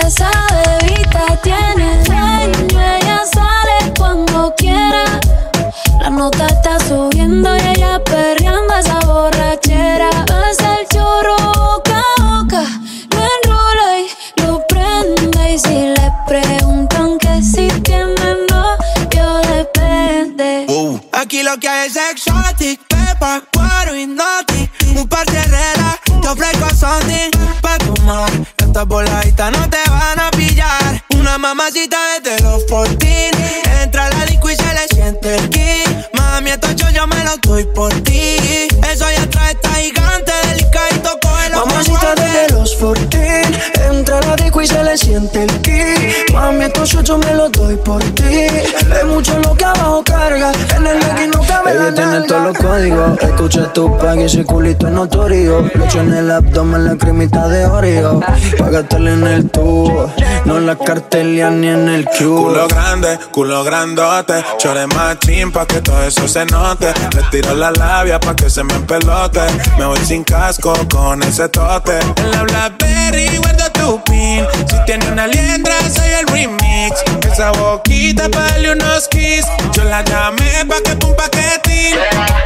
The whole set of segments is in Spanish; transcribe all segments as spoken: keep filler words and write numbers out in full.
esa bebita tiene dueño, ella sale cuando quiera. La nota está subiendo y ella perreando esa borrachera. Pasa el chorro boca a boca, lo enrola y lo prende. Y si le preguntan que si tiene novio, depende. uh. Aquí lo que hay es exotic, pepa, guaro y noti. Un par de reglas, te ofrezco something pa' tomar. Estas voladitas no te van a pillar. Una mamacita desde los catorce. Entra a la disco y se le siente el kick. Mami, esto yo, yo me lo doy por ti. Eso ya trae esta gigante delicadito, cógelo. Mamacita desde los catorce. Entra a la disco y se le siente el kick. Mami, esto yo, yo me lo doy por ti. Es mucho lo que abajo carga. En el legging no cabe la nalga. Ella tiene todos los códigos. Escucha tu pack y ese culito es notorio. Leche en el abdomen, la cremita de Oreo. Pa' gastarle en el tubo, no en la cartelia ni en el cubo. Culo grande, culo grandote. Chore más chin pa' que todo eso se note. Le tiro la labia pa' que se me empelote. Me voy sin casco con ese tote. En la Blackberry guardo tu pin. Si tiene una liendra soy el remix. Esa boquita pa' darle unos kiss. Yo la llamé pa' que un paquetín.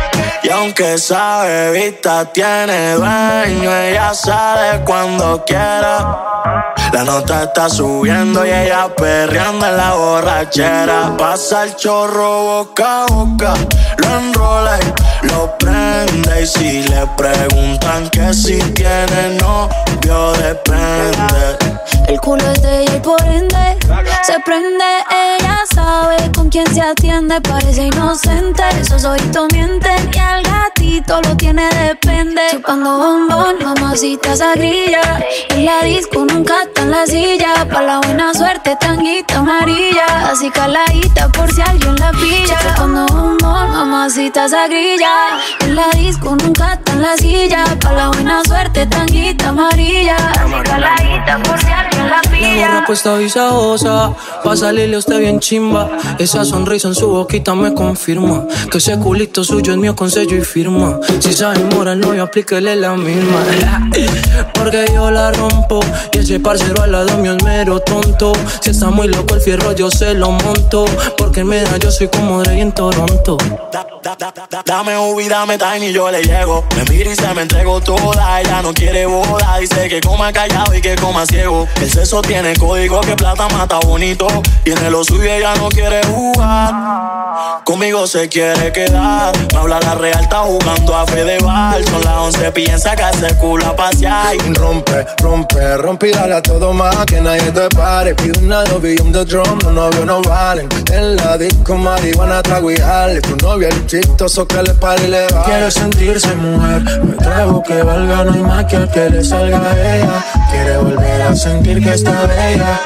Y aunque esa bebita tiene dueño, ella sale cuando quiera. La nota está subiendo y ella perreando en la borrachera. Pasa el chorro boca a boca, lo enrola y lo prende. Y si le preguntan que si tiene novio, depende. El culo es de ella y por ende se prende. Ella sabe con quién se atiende. Parece inocente, esos ojitos mienten. Y al gatito lo tiene depende. Chupando bombón, mamacita esa grilla. En la disco nunca está en la silla. Pa' la buena suerte, tanguita amarilla. Así caladita por si alguien la pilla. Chupando bombón, mamacita esa grilla. En la disco nunca está en la silla. Pa' la buena suerte, tanguita amarilla. Así caladita por si alguien la pilla. La gorra puesta visajosa, pa' salirle a usted bien chimba. Esa sonrisa en su boquita me confirma que ese culito suyo es mío con sello y firma. Si se enamora el novio, aplíquele la misma. Porque yo la rompo y ese parcero al lado mío es mero tonto. Si está muy loco el fierro yo se lo monto. Porque en media yo soy como Dre en Toronto. Da, da, da, da, dame Ubi, dame Tiny, yo le llego. Me mira y se me entregó toda. Ella no quiere boda, dice que coma callado y que coma ciego. El sexo tiene código, que plata mata bonito. Tiene lo suyo, ella no quiere jugar. Conmigo se quiere quedar. Me habla la real, está jugando a Fedeval. Son las once, piensa que hace culo a pasear. Rompe, rompe, rompe y dale a todo más. Que nadie te pare. Pide una novia y un the drum. Los novios no valen. En la disco marihuana trago y jale. Tu novia el chistoso que le pare y le vale. Quiere sentirse mujer, me trago que valga. No hay más que el que le salga a ella. Quiere volver a sentir que está bella.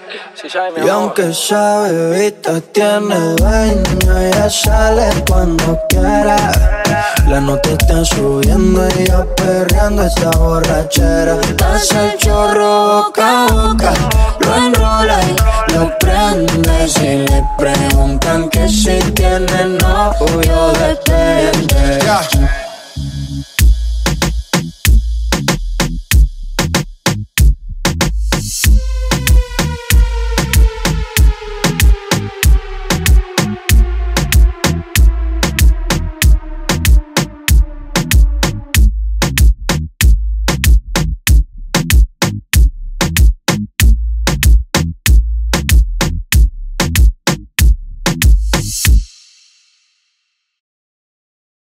Y aunque esa bebita tiene dueño, ella sale cuando quiera. La nota está subiendo, ella perreando esta borrachera. Pasa el chorro boca a boca, lo enrola y lo prende. Si le preguntan que si tiene novio, depende. Yeah.